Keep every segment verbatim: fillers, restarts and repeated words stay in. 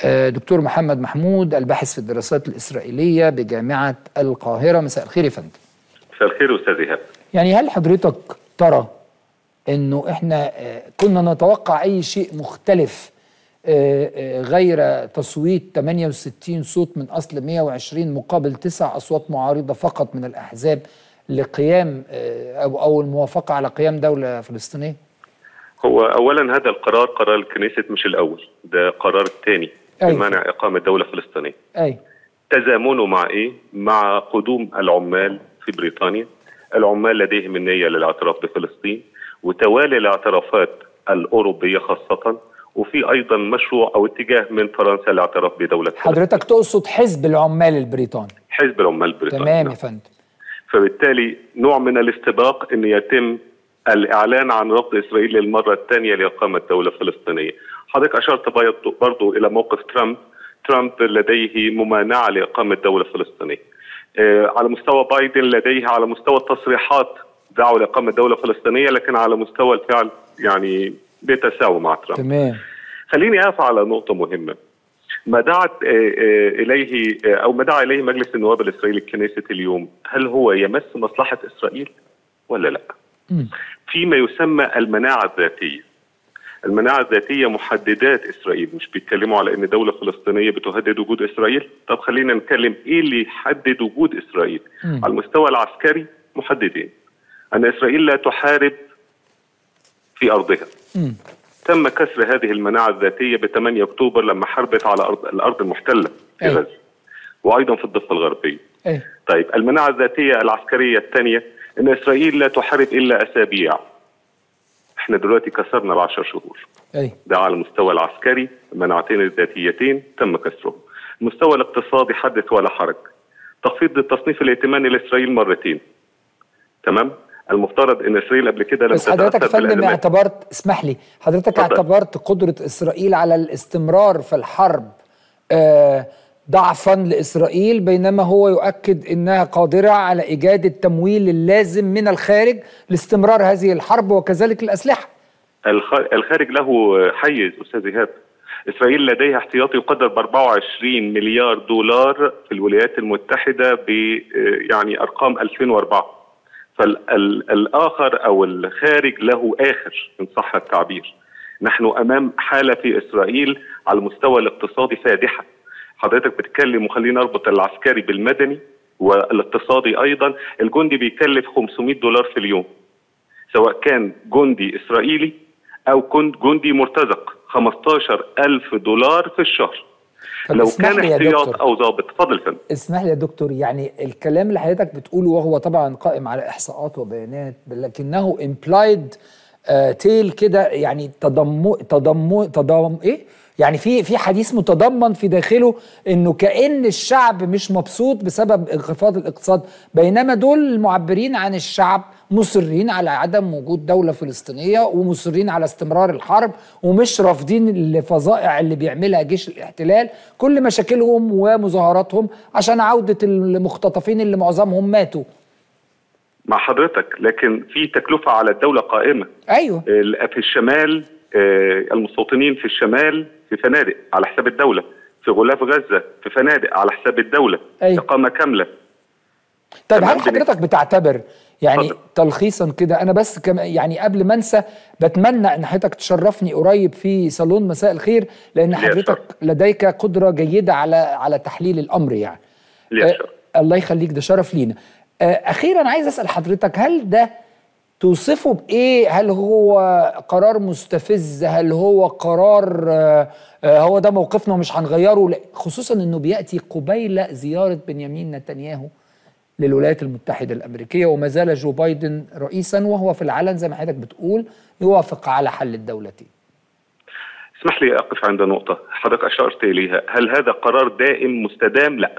دكتور محمد محمود، الباحث في الدراسات الإسرائيلية بجامعة القاهرة. مساء الخير يا فندم. مساء الخير أستاذ إيهاب. يعني هل حضرتك ترى إنه إحنا كنا نتوقع أي شيء مختلف غير تصويت ثمانية وستين صوت من أصل مئة وعشرين مقابل تسع أصوات معارضة فقط من الأحزاب لقيام أو أو الموافقة على قيام دولة فلسطينية؟ هو أولا هذا القرار قرار الكنيست مش الأول، ده قرار الثاني بمنع إقامة دولة فلسطينية. أي تزامنه مع إيه؟ مع قدوم العمال في بريطانيا. العمال لديهم النية للاعتراف بفلسطين، وتوالي الاعترافات الأوروبية خاصة، وفي أيضا مشروع أو اتجاه من فرنسا للاعتراف بدولة فلسطين. حضرتك تقصد حزب العمال البريطاني؟ حزب العمال البريطاني، تمام يا فندم. فبالتالي نوع من الاستباق أن يتم الإعلان عن رفض إسرائيل للمرة الثانية لإقامة دولة فلسطينية. حضرتك أشرت برضو إلى موقف ترامب. ترامب لديه ممانعة لإقامة دولة فلسطينية. آه على مستوى بايدن لديه على مستوى التصريحات دعوة لإقامة دولة فلسطينية، لكن على مستوى الفعل يعني بيتساوى مع ترامب. تمام. خليني أقف على نقطة مهمة. ما دعت آه آه إليه آه أو ما دعا إليه مجلس النواب الإسرائيلي الكنيست اليوم، هل هو يمس مصلحة إسرائيل ولا لا؟ م. فيما يسمى المناعة الذاتية. المناعة الذاتية محددات إسرائيل، مش بيتكلموا على أن دولة فلسطينية بتهدد وجود إسرائيل. طب خلينا نتكلم إيه اللي يحدد وجود إسرائيل. م. على المستوى العسكري محددين، أن إسرائيل لا تحارب في أرضها. م. تم كسر هذه المناعة الذاتية ب ثمانية أكتوبر لما حربت على أرض الأرض المحتلة في غزة، وأيضا في الضفة الغربية. أي. طيب المناعة الذاتية العسكرية الثانية ان اسرائيل لا تحارب الا اسابيع. احنا دلوقتي كسرنا بعشر شهور. أي. ده على المستوى العسكري، المناعتين الذاتيتين تم كسرهم. المستوى الاقتصادي حدث ولا حرج، تخفيض التصنيف الائتماني لاسرائيل مرتين. تمام؟ المفترض ان اسرائيل قبل كده لم تتاثر بالازمات. بس حضرتك فندم اعتبرت، اسمح لي، حضرتك فضل. اعتبرت قدرة اسرائيل على الاستمرار في الحرب آه ضعفا لإسرائيل، بينما هو يؤكد أنها قادرة على إيجاد التمويل اللازم من الخارج لاستمرار هذه الحرب وكذلك الأسلحة. الخارج له حيز أستاذ إيهاب. إسرائيل لديها احتياطي يقدر ب أربعة وعشرين مليار دولار في الولايات المتحدة ب يعني أرقام ألفين وأربعة. فالآخر أو الخارج له آخر إن صح التعبير. نحن أمام حالة في إسرائيل على المستوى الاقتصادي فادحة. حضرتك بتتكلم، وخلينا نربط العسكري بالمدني والاقتصادي ايضا. الجندي بيكلف خمسمئة دولار في اليوم، سواء كان جندي اسرائيلي او كنت جندي مرتزق، خمسة عشر ألف دولار في الشهر. لو كان احتياط او ضابط. اتفضل يا فندم. اسمح لي يا دكتور، يعني الكلام اللي حضرتك بتقوله وهو طبعا قائم على احصاءات وبيانات، لكنه امبلايد تيل كده، يعني تضم تضم تضم ايه يعني في في حديث متضمن في داخله انه كأن الشعب مش مبسوط بسبب انخفاض الاقتصاد، بينما دول المعبرين عن الشعب مصرين على عدم وجود دولة فلسطينية ومصرين على استمرار الحرب ومش رافضين الفظائع اللي بيعملها جيش الاحتلال، كل مشاكلهم ومظاهراتهم عشان عودة المختطفين اللي معظمهم ماتوا. مع حضرتك، لكن في تكلفة على الدولة قائمة. ايوه. في الشمال المستوطنين في الشمال في فنادق على حساب الدولة، في غلاف غزة في فنادق على حساب الدولة. أيوة. إقامة كاملة. طيب هل حضرتك بتعتبر يعني فضل. تلخيصا كده، أنا بس كم يعني قبل ما أنسى بتمنى أن حضرتك تشرفني قريب في صالون مساء الخير، لأن حضرتك لديك قدرة جيدة على على تحليل الأمر يعني. آه الله يخليك، ده شرف لينا. آه أخيرا عايز أسأل حضرتك، هل ده توصفه بإيه؟ هل هو قرار مستفز؟ هل هو قرار آه هو ده موقفنا ومش هنغيره؟ خصوصا انه بيأتي قبيل زيارة بنيامين نتنياهو للولايات المتحدة الأمريكية، وما زال جو بايدن رئيسا وهو في العلن زي ما حضرتك بتقول يوافق على حل الدولتين. اسمح لي أقف عند نقطة حضرتك أشرت إليها. هل هذا قرار دائم مستدام؟ لا.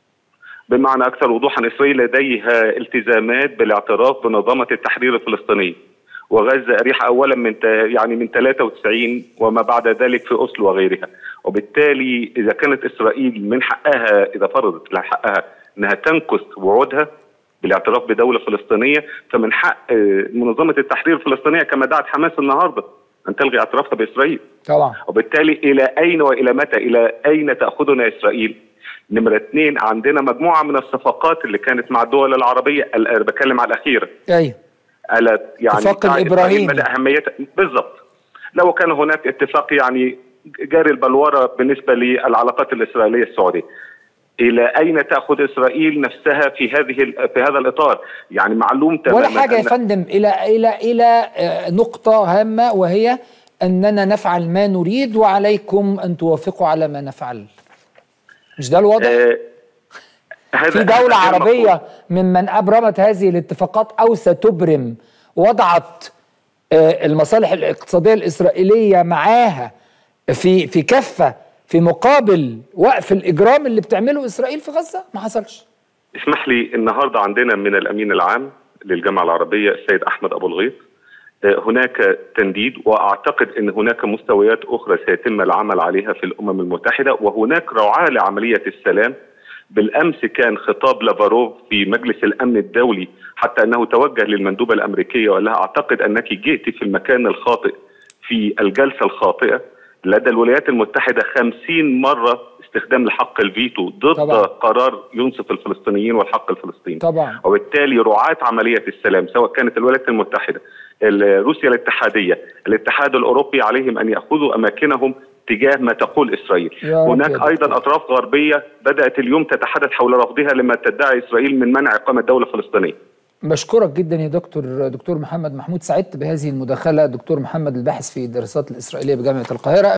بمعنى أكثر وضوحا، إسرائيل لديها التزامات بالاعتراف بنظامة التحرير الفلسطينية، وغزة أريحة أولا من يعني من ثلاثة وتسعين وما بعد ذلك في أوسلو وغيرها. وبالتالي إذا كانت إسرائيل من حقها، إذا فرضت لها حقها أنها تنكث وعودها بالاعتراف بدولة فلسطينية، فمن حق منظمة التحرير الفلسطينية كما دعت حماس النهاردة ان تلغي اعترافها باسرائيل. طبعا. وبالتالي الى اين والى متى؟ الى اين تاخذنا اسرائيل؟ نمره اثنين، عندنا مجموعه من الصفقات اللي كانت مع الدول العربيه، بتكلم على الاخيره. ايوه. على يعني اتفاق الابراهيمي مدى اهميتها بالضبط. لو كان هناك اتفاق يعني جاري البلوره بالنسبه للعلاقات الاسرائيليه السعوديه، الى اين تاخذ اسرائيل نفسها في هذه في هذا الاطار؟ يعني معلوم تماما ولا حاجه يا فندم، الى الى الى نقطه هامه، وهي اننا نفعل ما نريد وعليكم ان توافقوا على ما نفعل. مش ده الوضع؟ آه في دولة عربية ممن أبرمت هذه الاتفاقات أو ستبرم وضعت آه المصالح الاقتصادية الإسرائيلية معاها في في كفة في مقابل وقف الإجرام اللي بتعمله إسرائيل في غزة؟ ما حصلش. اسمح لي، النهارده عندنا من الأمين العام للجامعة العربية السيد أحمد أبو الغيط آه هناك تنديد، وأعتقد أن هناك مستويات أخرى سيتم العمل عليها في الأمم المتحدة، وهناك رعاة لعملية السلام. بالأمس كان خطاب لافاروف في مجلس الأمن الدولي، حتى أنه توجه للمندوبة الأمريكية وقال لها أعتقد أنك جئت في المكان الخاطئ في الجلسة الخاطئة. لدى الولايات المتحدة خمسين مرة استخدام لحق الفيتو ضد طبعا. قرار ينصف الفلسطينيين والحق الفلسطيني طبعا. وبالتالي رعاة عملية السلام سواء كانت الولايات المتحدة، روسيا الاتحادية، الاتحاد الأوروبي، عليهم أن يأخذوا أماكنهم تجاه ما تقول إسرائيل. هناك أيضا أطراف غربية بدأت اليوم تتحدث حول رفضها لما تدعي إسرائيل من منع إقامة دولة فلسطينية. بشكرك جدا يا دكتور دكتور محمد محمود، سعدت بهذه المداخلة. دكتور محمد الباحث في الدراسات الإسرائيلية بجامعة القاهرة.